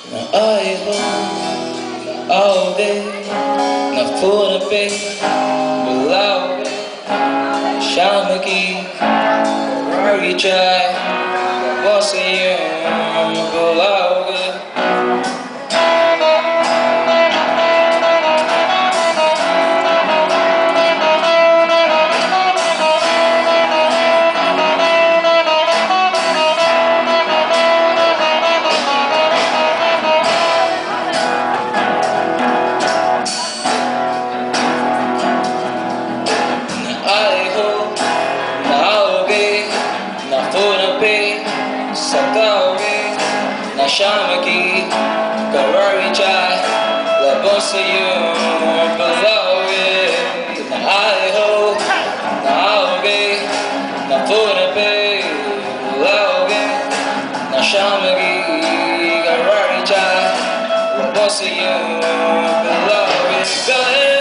na aaye ho, na auge, na fura pe, bulauge, shamaki, rari chai, bossa yum, bulauge. Shamaki, Karari Chai, La Bossa Yum, Balawi, Na aaye ho, na auge, na fura pe, Balawi, na Shamaki, Karari Chai, La Bossa Yum, Balawi.